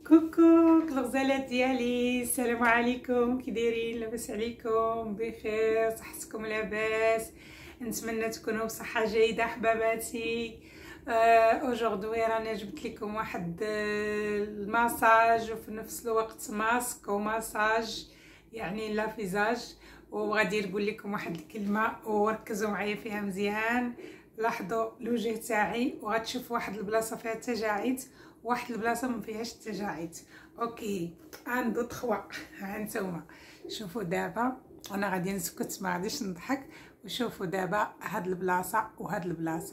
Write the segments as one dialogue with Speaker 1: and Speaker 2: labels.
Speaker 1: كوكو الغزالات ديالي، السلام عليكم. كي دايرين؟ لاباس عليكم؟ بخير؟ صحتكم لاباس؟ نتمنى تكونوا بصحه جيده حباباتي. اوجوردي رانا جبت لكم واحد الماساج وفي نفس الوقت ماسك وماساج يعني لا فيزاج، وغادي نقول لكم واحد الكلمه وركزوا معايا فيها مزيان. لاحظوا الوجه تاعي وغتشوفوا واحد البلاصه فيها تجاعيد، واحد البلاصه ما فيهاش تجاعيد. اوكي عنده تخوا. ها نتوما شوفوا دابا، انا غادي نسكت ما غاديش نضحك. وشوفوا دابا هاد البلاصه وهاد البلاصه،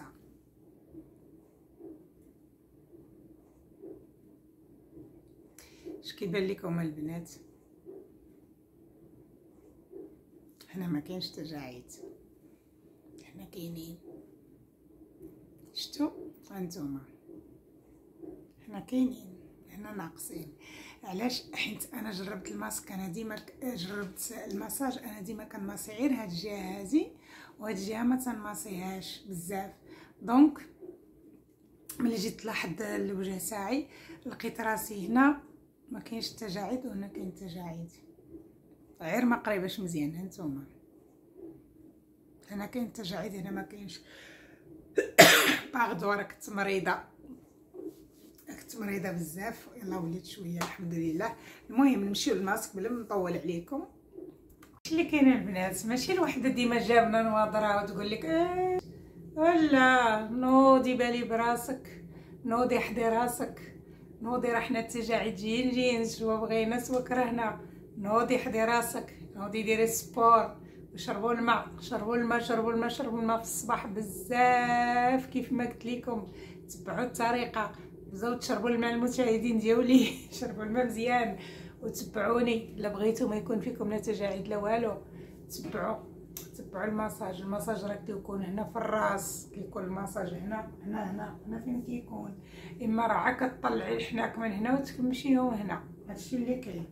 Speaker 1: اش كيبان لكم البنات؟ هنا ما كاينش تجاعيد، هنا كاينين. شفتوا هانتوما؟ هنا كاينين، هنا ناقصين. علاش؟ حيت انا جربت الماسك، انا ديما جربت المساج، انا ديما كنماسي غير هاد الجهه هذه، وهاد الجهه ما تنماسيهاش بزاف. دونك ملي جيت لاحظ الوجه تاعي لقيت راسي هنا ما كاينش تجاعيد وهنا كاين تجاعيد، غير ما قريباش مزيان. هانتوما هنا كاين تجاعيد هنا ما كاينش. باغدو راك مريضه، كنت مريضه بزاف، يلا وليت شويه الحمد لله. المهم نمشيو للماسك بلا ما نطول عليكم. اش اللي كاين البنات؟ ماشي الوحده ديما جابنا نواضره وتقول لك ولا نوضي بالي براسك، نوضي حدي راسك، نوضي راه حنا التجاعيد جايين سوا بغينا سوا كرهنا. نوضي حدي راسك، نوضي ديري سبور، وشربوا الماء، شربوا الماء، شربوا الماء، شربوا الماء في الصباح بزاف. كيف ما قلت لكم تبعوا الطريقه، بزاو تشربوا الماء. المشاهدين ديالي شربوا الماء مزيان وتبعوني. الا بغيتو ما يكون فيكم لا تجاعيد لا والو، تبعوا المساج. المساج راه كيكون هنا في الراس، كيكون المساج هنا هنا فين كيكون. اما راه كطلعي الحناك من هنا وتمشيهم هنا، هادشي اللي كاين.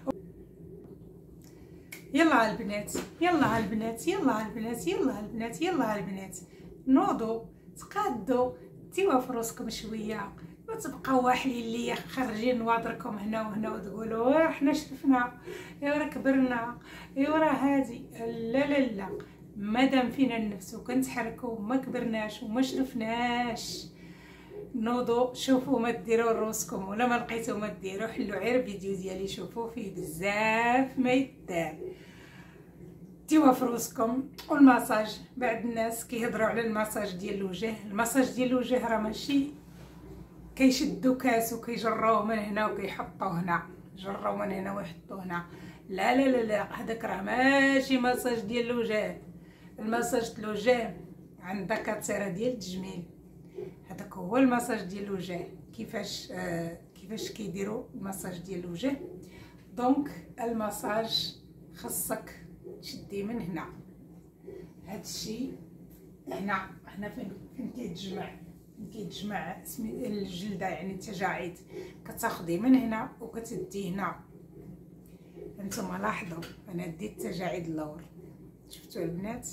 Speaker 1: يلا البنات، يلا البنات، يلا البنات، يلا البنات، يلا البنات، نوضوا تقادوا، ديوا في راسكم شويه، ما تبقاو واحلين ليا خارجين نواضركم هنا وهنا وتقولوا حنا شرفنا، ايوا راه كبرنا، ايوا راه هادي. لا لا لا، مادام فينا النفس وكنتحركوا ما كبرناش وما شرفناش. نوضوا شوفوا ما ديروا راسكم، ولا ما لقيتو ما ديروا، حلوا غير فيديو ديالي شوفوا فيه بزاف ما يدار. ديوها في راسكم. والماساج بعد الناس كيهضروا على الماساج ديال الوجه، الماساج ديال الوجه راه ماشي كيشدوا كاس وكيجروه من هنا وكيحطوه هنا، جروه من هنا ويحطوه هنا. لا لا لا لا، هذاك راه ماشي ماساج ديال الوجه. الماساج ديال الوجه عند دكاتره ديال التجميل، هذاك هو الماساج ديال الوجه. كيفاش كيديروا الماساج ديال الوجه؟ دونك الماساج خاصك تشدي من هنا، هادشي هنا فين كيتجمع الجلده يعني التجاعيد، كتاخدي من هنا وكتدي هنا. هانتوما لاحظوا انا ديت التجاعيد اللور، شفتوا البنات؟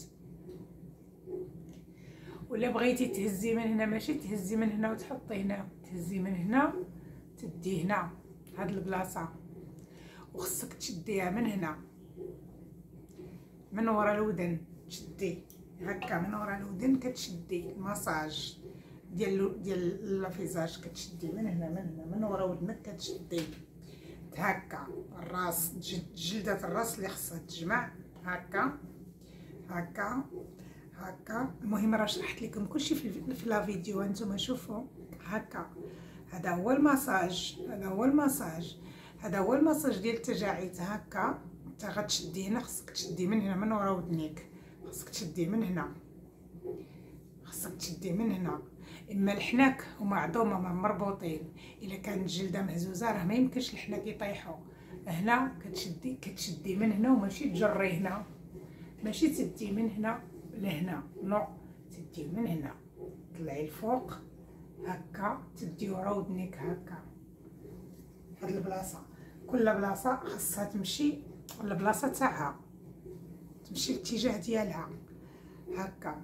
Speaker 1: ولا بغيتي تهزي من هنا، ماشي تهزي من هنا وتحطي هنا، تهزي من هنا تدي هنا هاد البلاصه، وخصك تشديها من هنا من ورا الودن، تشدي هكا من ورا الودن، كتشدي الماساج ديال لافيزاج، كتشدي من هنا من ورا ودنك، كتشدي هكا الراس، جلده الراس اللي خصها تجمع هكا هكا هكا. المهم راه شرحت لكم كلشي في لا فيديو، هانتوما شوفوا هكا. هذا هو الماساج، هذا هو الماساج، هذا هو الماساج ديال التجاعيد. هكا انت غتشدي هنا، خصك تشدي من هنا من ورا ودنيك، خصك تشدي من هنا، خصك تشدي من هنا. اما الحناك هما عظومه ما مربوطين، الا كانت الجلده مهزوزه راه ما يمكنش الحناك يطيحوا. هنا كتشدي من هنا وماشي تجري هنا، ماشي تدي من هنا لهنا، نو، تدي من هنا طلعي الفوق هكا، تدي ورا ودنيك هكا. هاد البلاصه كل بلاصه خاصها تمشي البلاصه تاعها، تمشي الاتجاه ديالها هكا.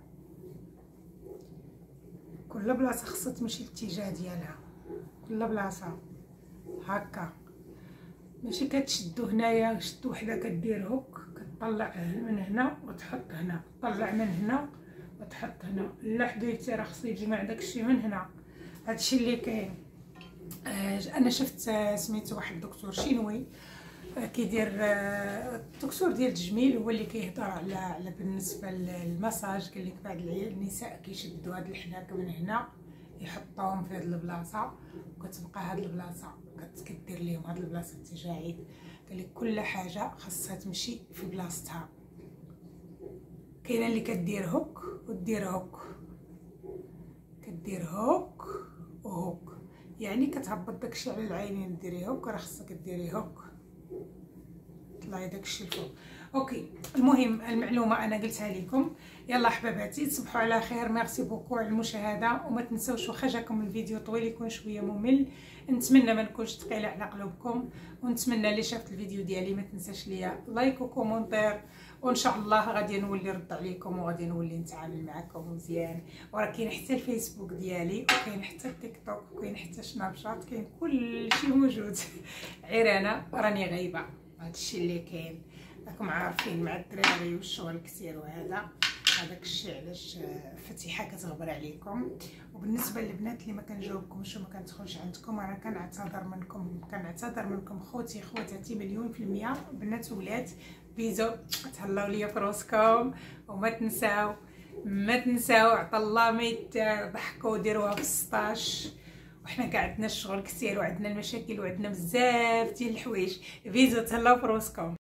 Speaker 1: كل بلاصه خاصها تمشي الاتجاه ديالها، كل بلاصه هكا، ماشي كتشدو هنايا، شدو وحده كدير هوك، كتطلع من هنا وتحط هنا، طلع من هنا وتحط هنا. لا حبيبتي راه خصو يجمع داكشي من هنا. هادشي اللي كاين. انا شفت سميتو واحد الدكتور شينوي كيدير، الدكتور ديال التجميل، هو اللي كيهضر على بالنسبه للمساج. قال لك بعض النساء كيشدوا هاد الحناك من هنا يحطوهم في هاد البلاصه، وكتبقى هاد البلاصه كدير ليهم هاد البلاصه التجاعيد. قال لك كل حاجه خاصها تمشي في بلاصتها. كاينه اللي كدير هوك ودير هوك، كدير هوك وهوك، يعني كتهبط داكشي على العينين ديري هوك، راه خصك ديري هوك طلعي داكشي الفوق. اوكي، المهم المعلومه انا قلتها لكم. يلا حباباتي تصبحوا على خير. ميرسي بوكو على المشاهده، وما تنسوش واخا جاكم الفيديو طويل يكون شويه ممل، نتمنى ما نكونش ثقيله على قلوبكم، ونتمنى اللي شافت الفيديو ديالي ما تنساش ليا لايك وكومونتير، وان شاء الله غادي نولي نرد عليكم وغادي نولي نتعامل معكم مزيان. وراه كاين حتى الفيسبوك ديالي، وكاين حتى التيك توك، وكاين حتى سناب شات، كاين كلشي موجود. غير انا راني غايبه، هادشي اللي كاين. راكم عارفين مع الدراري والشغل كثير، وهذا هذاك الشيء علاش فتيحه كتغبر عليكم. وبالنسبه للبنات اللي ما كنجاوبكمش وما كندخلش عندكم، انا كنعتذر منكم خوتي خواتاتي مليون في المية، بنات وولاد. بيزو، تهلاو ليا في راسكم، وما تنساو عطا الله ما يضحكوا وديروها في 16. وحنا كاع عندنا الشغل كثير، وعندنا المشاكل، وعندنا بزاف ديال الحوايج. بيزو، تهلاو في راسكم.